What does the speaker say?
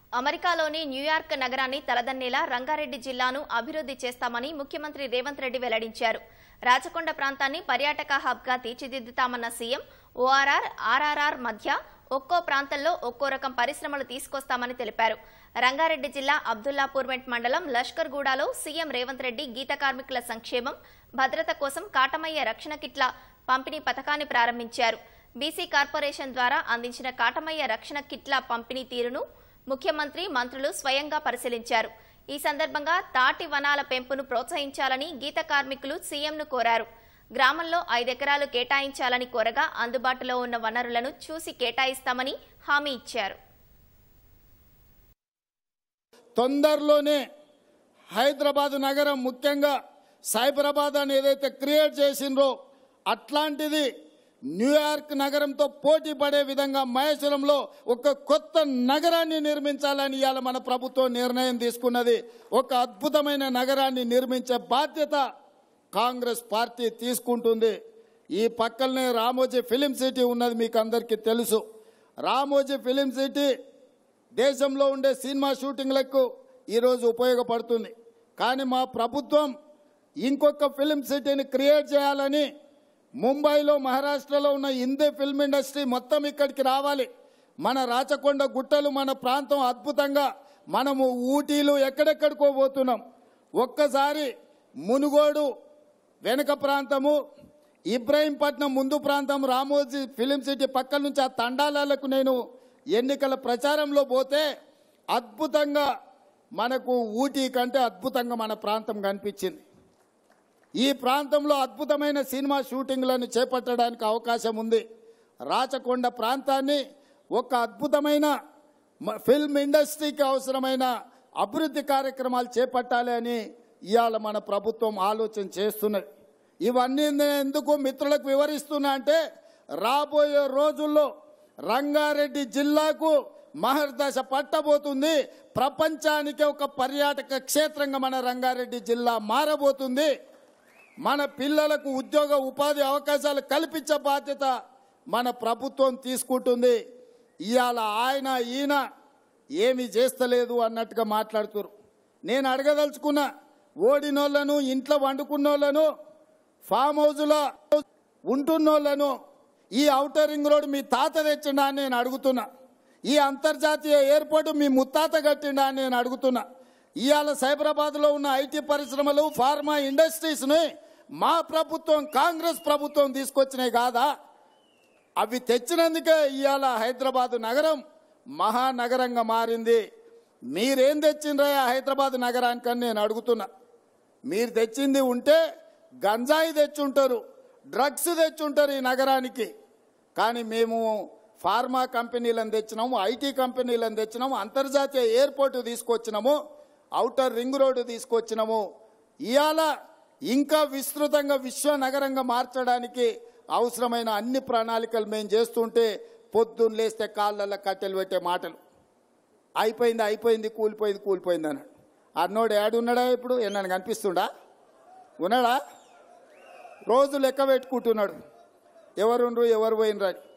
అమెరికాలోని న్యూయార్క్ నగరాన్ని తలదన్నేలా రంగారెడ్డి జిల్లాను అభివృద్ధి చేస్తామని ముఖ్యమంత్రి రేవంత్ రెడ్డి వెల్లడించారు. రాచకొండ ప్రాంతాన్ని పర్యాటక హబ్గా తీర్చిదిద్దుతామన్న సీఎం ఓఆర్ఆర్, ఆర్ఆర్ఆర్ మధ్య ఒక్కో ప్రాంతంలో ఒక్కో రకం పరిశ్రమలు తీసుకొస్తామని తెలిపారు. రంగారెడ్డి జిల్లా అబ్దుల్లాపూర్మెంట్ మండలం లష్కర్గూడలో సీఎం రేవంత్ రెడ్డి గీత కార్మికుల సంక్షేమం, భద్రత కోసం కాటమయ్య రక్షణ కిట్ల పంపిణీ పథకాన్ని ప్రారంభించారు. బీసీ కార్పొరేషన్ ద్వారా అందించిన కాటమయ్య రక్షణ కిట్ల పంపిణీ తీరును ముఖ్యమంత్రి, మంత్రులు స్వయంగా పరిశీలించారు. ఈ సందర్భంగా తాటి వనాల పెంపును ప్రోత్సహించాలని గీత కార్మికులు సీఎంను కోరారు. గ్రామంలో 5 ఎకరాలు కేటాయించాలని కోరగా అందుబాటులో ఉన్న వనరులను చూసి కేటాయిస్తామని హామీ ఇచ్చారు. తొందరలోనే హైదరాబాద్ నగరం, ముఖ్యంగా సైబరాబాద్ అని ఏదైతే క్రియేట్ చేసిండ్రో అట్లాంటిది న్యూయార్క్ నగరంతో పోటీ పడే విధంగా మహేశ్వరంలో ఒక కొత్త నగరాన్ని నిర్మించాలని ఇవాళ మన ప్రభుత్వం నిర్ణయం తీసుకున్నది. ఒక అద్భుతమైన నగరాన్ని నిర్మించే బాధ్యత కాంగ్రెస్ పార్టీ తీసుకుంటుంది. ఈ పక్కనే రామోజీ ఫిలిం సిటీ ఉన్నది, మీకు అందరికీ తెలుసు. రామోజీ ఫిలిం సిటీ దేశంలో ఉండే సినిమా షూటింగ్లకు ఈరోజు ఉపయోగపడుతుంది. కానీ మా ప్రభుత్వం ఇంకొక ఫిలిం సిటీని క్రియేట్ చేయాలని ముంబైలో, మహారాష్ట్రలో ఉన్న హిందీ ఫిల్మ్ ఇండస్ట్రీ మొత్తం ఇక్కడికి రావాలి. మన రాచకొండ గుట్టలు, మన ప్రాంతం అద్భుతంగా, మనము ఊటీలు ఎక్కడెక్కడికో పోతున్నాం. ఒక్కసారి మునుగోడు వెనుక ప్రాంతము, ఇబ్రహీంపట్నం ముందు ప్రాంతం, రామోజీ ఫిలిం సిటీ పక్కల నుంచి ఆ తండాలకు నేను ఎన్నికల ప్రచారంలో పోతే అద్భుతంగా మనకు ఊటీ కంటే అద్భుతంగా మన ప్రాంతం కనిపించింది. ఈ ప్రాంతంలో అద్భుతమైన సినిమా షూటింగ్లను చేపట్టడానికి అవకాశం ఉంది. రాచకొండ ప్రాంతాన్ని ఒక అద్భుతమైన ఫిల్మ్ ఇండస్ట్రీకి అవసరమైన అభివృద్ధి కార్యక్రమాలు చేపట్టాలి అని ఇవాళ మన ప్రభుత్వం ఆలోచన చేస్తున్నది. ఇవన్నీ ఎందుకు మిత్రులకు వివరిస్తున్నా అంటే, రాబోయే రోజుల్లో రంగారెడ్డి జిల్లాకు మహర్దశ పట్టబోతుంది. ప్రపంచానికి ఒక పర్యాటక క్షేత్రంగా మన రంగారెడ్డి జిల్లా మారబోతుంది. మన పిల్లలకు ఉద్యోగ ఉపాధి అవకాశాలు కల్పించే బాధ్యత మన ప్రభుత్వం తీసుకుంటుంది. ఇవాళ ఆయన ఈయన ఏమీ చేస్తలేదు అన్నట్టుగా మాట్లాడుతున్నారు. నేను అడగదలుచుకున్నా, ఓడినోళ్లను, ఇంట్లో వండుకున్నోళ్లను, ఫామ్ హౌస్లో ఉంటున్నోళ్లను ఈ ఔటర్ రింగ్ రోడ్ మీ తాత తెచ్చిండా అని నేను అడుగుతున్నా. ఈ అంతర్జాతీయ ఎయిర్పోర్టు మీ ముత్తాత కట్టిండా అని నేను అడుగుతున్నా. ఇవాళ సైబరాబాద్లో ఉన్న ఐటీ పరిశ్రమలు, ఫార్మా ఇండస్ట్రీస్ని మా ప్రభుత్వం, కాంగ్రెస్ ప్రభుత్వం తీసుకొచ్చినాయి కాదా? అవి తెచ్చినందుకే ఇవాళ హైదరాబాద్ నగరం మహానగరంగా మారింది. మీరేం తెచ్చిండ్రా హైదరాబాద్ నగరానికని నేను అడుగుతున్నా. మీరు తెచ్చింది ఉంటే గంజాయి తెచ్చుంటారు, డ్రగ్స్ తెచ్చుంటారు ఈ నగరానికి. కానీ మేము ఫార్మా కంపెనీలను తెచ్చినాము, ఐటీ కంపెనీలను తెచ్చినాము, అంతర్జాతీయ ఎయిర్పోర్టు తీసుకొచ్చినాము, ఔటర్ రింగ్ రోడ్డు తీసుకొచ్చినాము. ఇవాళ ఇంకా విస్తృతంగా విశ్వ నగరంగా మార్చడానికి అవసరమైన అన్ని ప్రణాళికలు మేము చేస్తుంటే పొద్దున్న లేస్తే కాళ్ళల్లో కట్టెలు పెట్టే మాటలు. అయిపోయింది అయిపోయింది, కూలిపోయింది కూలిపోయింది అన్నాడు. అన్నోడు ఏడున్నాడా? ఇప్పుడు ఏమన్నా కనిపిస్తుండా? ఉన్నాడా? రోజు లెక్క పెట్టుకుంటున్నాడు, ఎవరుండ్రు ఎవరు పోయినరాని.